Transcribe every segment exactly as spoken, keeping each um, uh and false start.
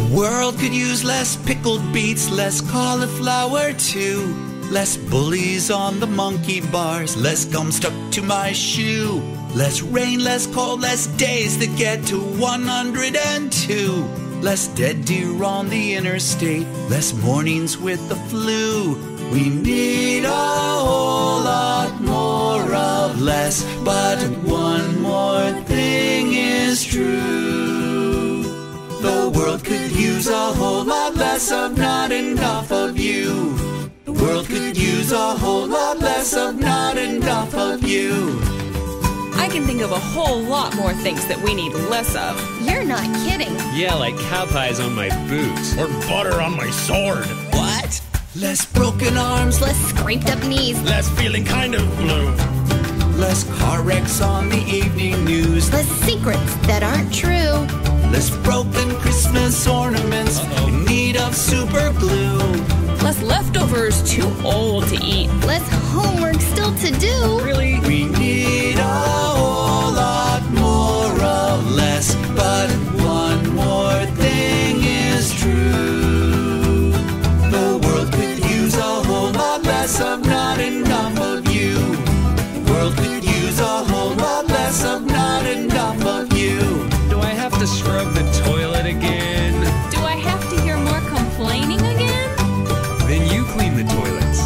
world could use less pickled beets, less cauliflower too. Less bullies on the monkey bars, less gum stuck to my shoe. Less rain, less cold, less days that get to one hundred two. Less dead deer on the interstate, less mornings with the flu. We need a whole lot more of less, but one more thing is true. The world could use a whole lot less of not enough of you. The world could use a whole lot less of not enough of you. I can think of a whole lot more things that we need less of. You're not kidding. Yeah, like cow pies on my boots. Or butter on my sword. What? Less broken arms, Less scraped up knees. Less feeling kind of blue. less car wrecks on the evening news. Less secrets that aren't true. Less broken Christmas ornaments in need of super glue. Less leftovers too old to eat. Less homework still to do. Really? We need a whole lot more of less, but one more thing is true. The world could use a whole lot less of not enough of you. The world could use a whole lot less of not enough of you. Do I have to scrub the toilet again? Do I have to hear more complaining again? Then you clean the toilets.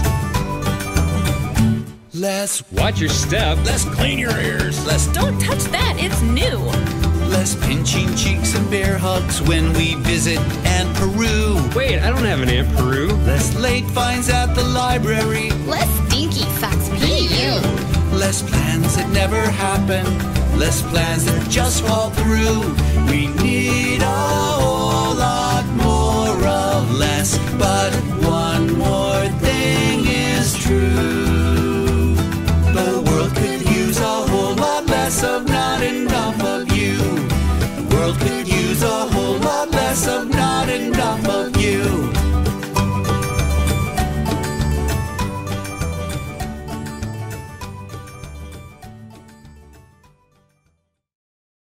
Less, Watch your step. Let's clean your ears. less, Don't touch that, it's new. less pinching cheeks and bear hugs when we visit Aunt Peru. Wait, I don't have an Aunt Peru. Less late fines at the library. Less stinky socks. Be you. Less plans that never happen. Less plans that just fall through. We need